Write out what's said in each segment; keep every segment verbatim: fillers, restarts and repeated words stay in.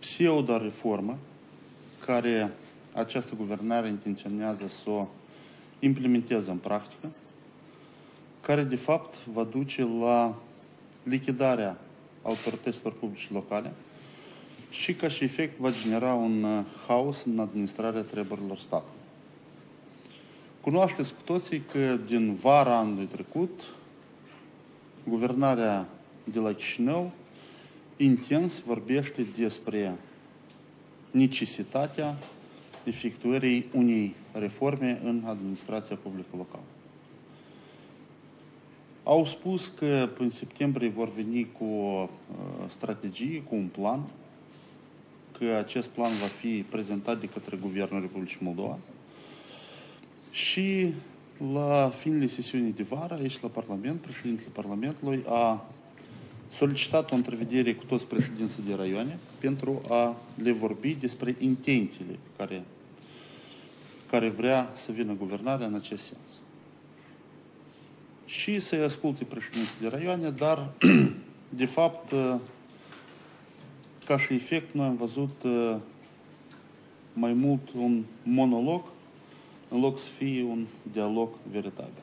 pseudo-reformă care această guvernare intenționează să o implementeze în practică, care de fapt va duce la lichidarea autorităților publice locale și ca și efect va genera un haos în administrarea treburilor statului. Cunoașteți cu toții că din vara anului trecut, guvernarea de la Chișinău intens vorbește despre necesitatea efectuării unei reforme în administrația publică locală. Au spus că în septembrie vor veni cu o strategie, cu un plan, că acest plan va fi prezentat de către Guvernul Republicii Moldova și la finele sesiunii de vară, aici la Parlament, președintele Parlamentului a solicitat o întrevedere cu toți președinții de raioane pentru a le vorbi despre intențiile care, care vrea să vină guvernarea în acest sens. Și să-i asculte președinții de raioane, dar, de fapt, ca și efect, noi am văzut mai mult un monolog în loc să fie un dialog veritabil.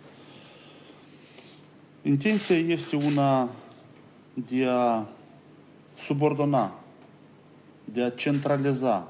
Intenția este una de a subordona, de a centraliza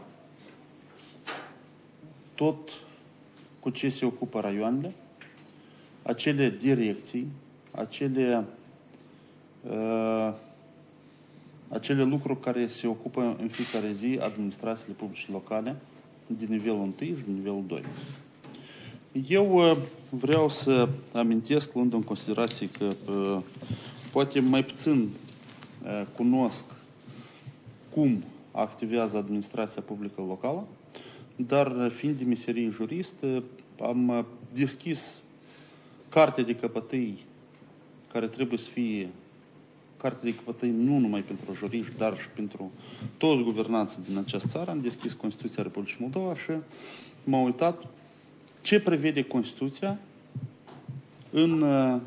tot cu ce se ocupă raioanele, acele direcții, acele, uh, acele lucruri care se ocupă în fiecare zi administrațiile publice locale de nivelul întâi și de nivelul doi. Eu uh, vreau să amintesc, luând în considerație că uh, poate mai puțin uh, cunosc cum activează administrația publică locală, dar fiind de meserie jurist, uh, am uh, deschis cartea de căpătâi care trebuie să fie carte de căpătâi nu numai pentru juriști, dar și pentru toți guvernanții din această țară. Am deschis Constituția Republicii Moldova și m-am uitat ce prevede Constituția în,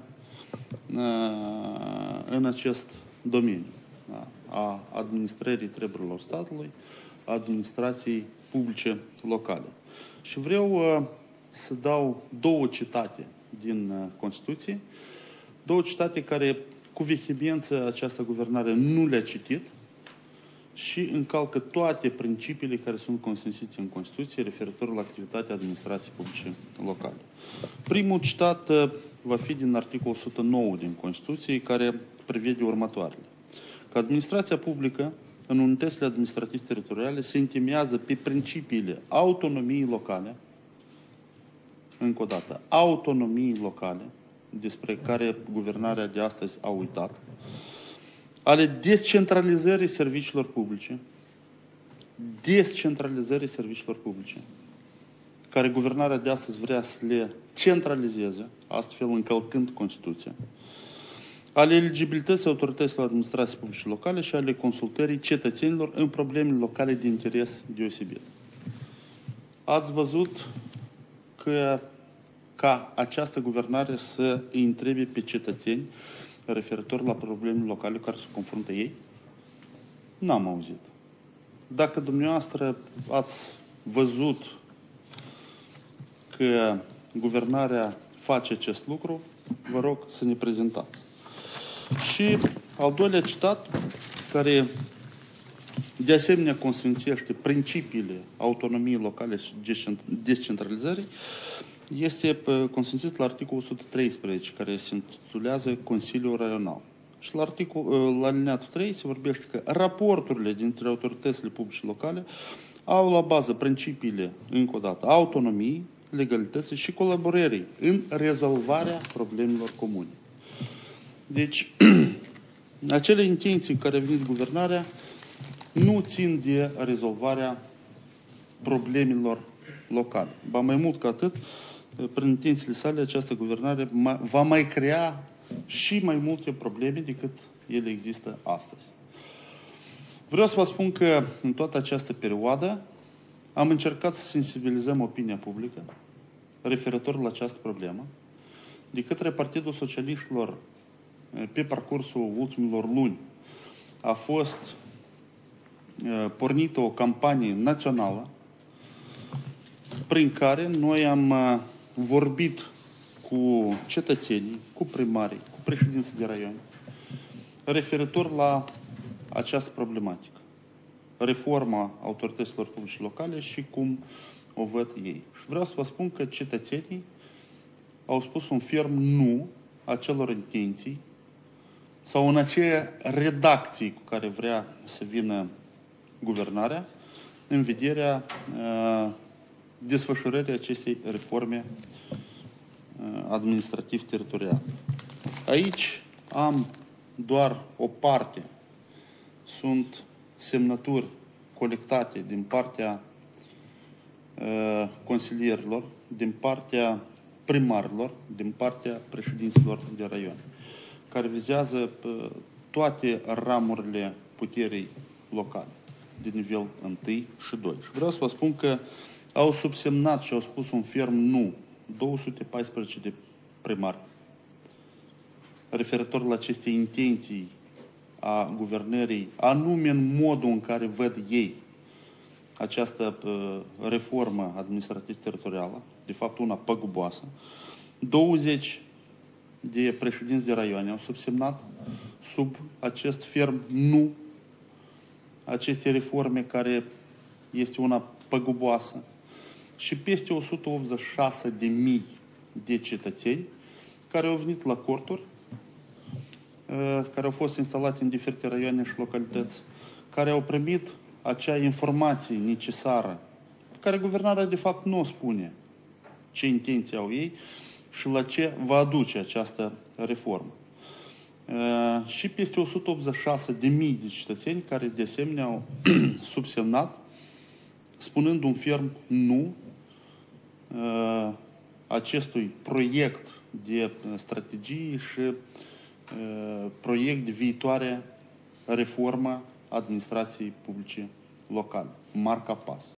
în acest domeniu a administrării treburilor statului, a administrației publice locale. Și vreau să dau două citate din Constituție, două citate care cu vehemență această guvernare nu le-a citit și încalcă toate principiile care sunt consfințite în Constituție referitor la activitatea administrației publice locale. Primul citat va fi din articolul o sută nouă din Constituție, care prevede următoarele. Că administrația publică în unitățile administrativ-teritoriale se întemeiază pe principiile autonomiei locale, încă o dată, autonomiei locale, despre care guvernarea de astăzi a uitat, ale descentralizării serviciilor publice, descentralizării serviciilor publice, care guvernarea de astăzi vrea să le centralizeze, astfel încălcând Constituția, ale eligibilității autorităților administrației publice locale și ale consultării cetățenilor în probleme locale de interes deosebit. Ați văzut că ca această guvernare să îi întrebe pe cetățeni referitor la problemele locale care se confruntă ei? N-am auzit. Dacă dumneavoastră ați văzut că guvernarea face acest lucru, vă rog să ne prezentați. Și al doilea citat, care de asemenea consfințește principiile autonomiei locale și descentralizării, este consfințit la articolul o sută treisprezece, care se intitulează Consiliul Raional. Și la, articol, la alineatul trei se vorbește că raporturile dintre autoritățile publice locale au la bază principiile, încă o dată, autonomiei, legalității și colaborării în rezolvarea problemelor comune. Deci, acele intenții care a venit guvernarea nu țin de rezolvarea problemelor locale. Ba mai mult ca atât, prin intențiile sale, această guvernare va mai crea și mai multe probleme decât ele există astăzi. Vreau să vă spun că în toată această perioadă am încercat să sensibilizăm opinia publică referitor la această problemă de către Partidul Socialiștilor pe parcursul ultimilor luni. A fost pornită o campanie națională prin care noi am vorbit cu cetățenii, cu primarii, cu președinții de raion, referitor la această problematică. Reforma autorităților publice locale și cum o văd ei. Și vreau să vă spun că cetățenii au spus un ferm nu acelor intenții sau în aceea redacții cu care vrea să vină guvernarea în vederea uh, desfășurării acestei reforme uh, administrativ-teritoriale. Aici am doar o parte. Sunt semnături colectate din partea uh, consilierilor, din partea primarilor, din partea președinților de raion, care vizează uh, toate ramurile puterii locale, de nivel unu și doi. Și vreau să vă spun că au subsemnat și au spus un ferm nu două sute paisprezece de primari referitor la aceste intenții a guvernării, anume în modul în care văd ei această uh, reformă administrativ-teritorială, de fapt una păguboasă. douăzeci de președinți de raioane au subsemnat sub acest ferm nu aceste reforme care este una păguboasă și peste o sută optzeci și șase de mii de cetățeni care au venit la corturi, care au fost instalate în diferite raioane și localități, care au primit acea informație necesară, care guvernarea de fapt nu o spune ce intenții au ei și la ce va aduce această reformă. Și peste o sută optzeci și șase de mii de cetățeni care de asemenea au subsemnat spunând un ferm nu acestui proiect de strategie și proiect de viitoare reformă administrației publice locale, marca PAS.